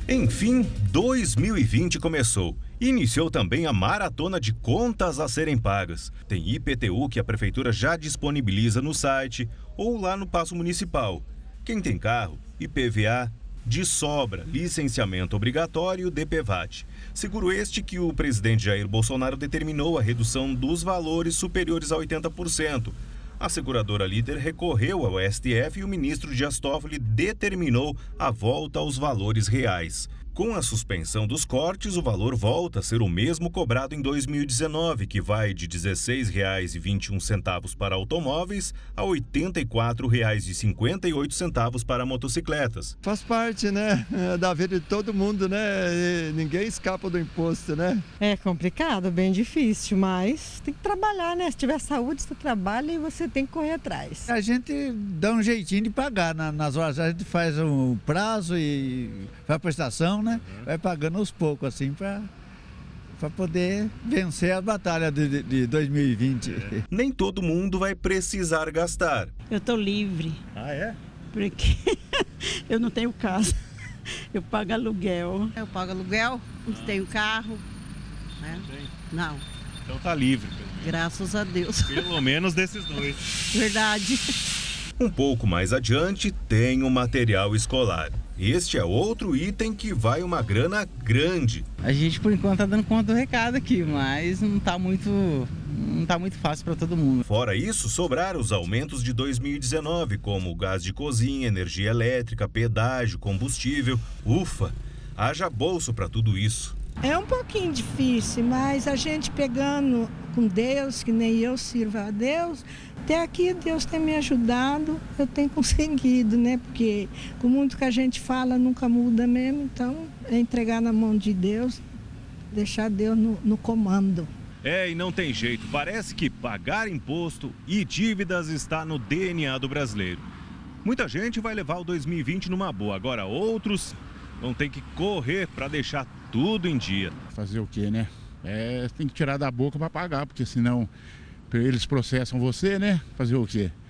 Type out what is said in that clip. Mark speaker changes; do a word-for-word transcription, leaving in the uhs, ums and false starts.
Speaker 1: Enfim, dois mil e vinte começou. Iniciou também a maratona de contas a serem pagas. Tem I P T U que a prefeitura já disponibiliza no site ou lá no Paço Municipal. Quem tem carro, I P V A, de sobra, licenciamento obrigatório, D P V A T. Seguro este que o presidente Jair Bolsonaro determinou a redução dos valores superiores a oitenta por cento. A seguradora líder recorreu ao S T F e o ministro Dias Toffoli determinou a volta aos valores reais. Com a suspensão dos cortes, o valor volta a ser o mesmo cobrado em dois mil e dezenove, que vai de dezesseis reais e vinte e um centavos para automóveis a oitenta e quatro reais e cinquenta e oito centavos para motocicletas.
Speaker 2: Faz parte, né, da vida de todo mundo, né? E ninguém escapa do imposto, né?
Speaker 3: É complicado, bem difícil, mas tem que trabalhar, né? Se tiver saúde, você trabalha e você tem que correr atrás.
Speaker 4: A gente dá um jeitinho de pagar nas horas, a gente faz um prazo e faz a prestação, né? Vai pagando aos poucos, assim, para para poder vencer a batalha de, de dois mil e vinte.
Speaker 1: É. Nem todo mundo vai precisar gastar.
Speaker 5: Eu tô livre.
Speaker 1: Ah, é?
Speaker 5: Porque eu não tenho casa. Eu pago aluguel.
Speaker 6: Eu pago aluguel, não ah. tenho carro. Né? Não, não.
Speaker 1: Então tá livre. Pelo menos.
Speaker 6: Graças a Deus.
Speaker 1: Pelo menos desses dois.
Speaker 6: Verdade.
Speaker 1: Um pouco mais adiante tem o material escolar. Este é outro item que vai uma grana grande.
Speaker 7: A gente, por enquanto, tá dando conta do recado aqui, mas não tá muito, não tá muito fácil para todo mundo.
Speaker 1: Fora isso, sobraram os aumentos de dois mil e dezenove, como gás de cozinha, energia elétrica, pedágio, combustível. Ufa, haja bolso para tudo isso.
Speaker 8: É um pouquinho difícil, mas a gente pegando com Deus, que nem eu sirvo a Deus, até aqui Deus tem me ajudado, eu tenho conseguido, né? Porque com muito que a gente fala nunca muda mesmo, então é entregar na mão de Deus, deixar Deus no, no comando.
Speaker 1: É, e não tem jeito, parece que pagar imposto e dívidas está no D N A do brasileiro. Muita gente vai levar o dois mil e vinte numa boa, agora outros vão ter que correr para deixar tudo em dia.
Speaker 9: Fazer o quê, né? É, tem que tirar da boca para pagar, porque senão eles processam você, né? Fazer o quê?